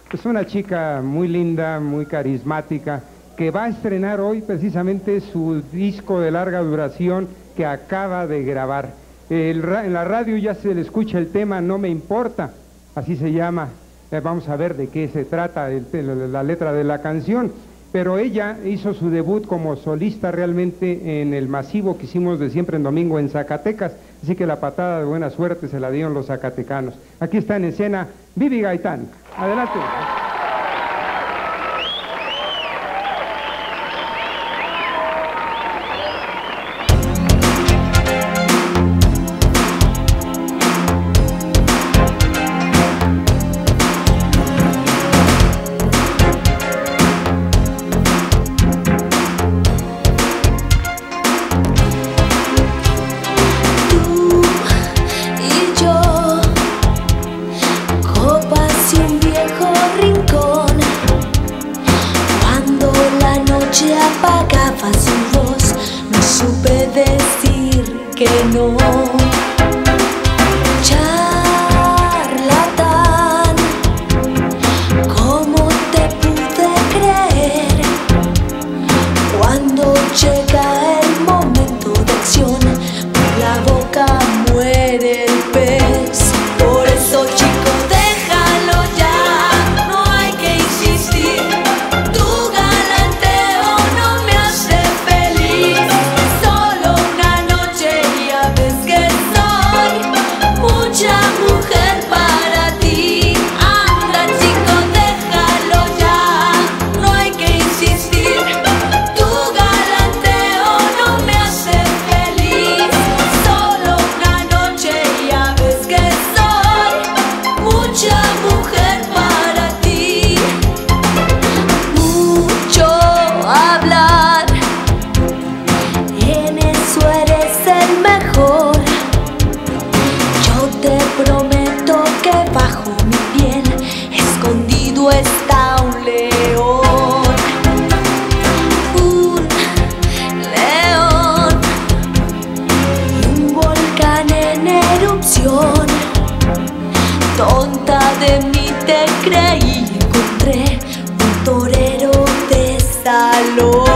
Es una chica muy linda, muy carismática, que va a estrenar hoy precisamente su disco de larga duración que acaba de grabar. En la radio ya se le escucha el tema No Me Importa, así se llama. Vamos a ver de qué se trata la letra de la canción. Pero ella hizo su debut como solista realmente en el masivo que hicimos de Siempre en Domingo en Zacatecas, así que la patada de buena suerte se la dieron los zacatecanos. Aquí está en escena Vivi Gaitán. Adelante. Apagaba su voz, no supe decir que no. Charlatán, ¿cómo te pude creer? Cuando llega el momento de acción, por la boca muere el pez. Por eso, chico, déjalo ya, no hay que insistir. Prometo que bajo mi piel escondido está un león. Un león y un volcán en erupción. Tonta de mí te creí, encontré un torero de salón.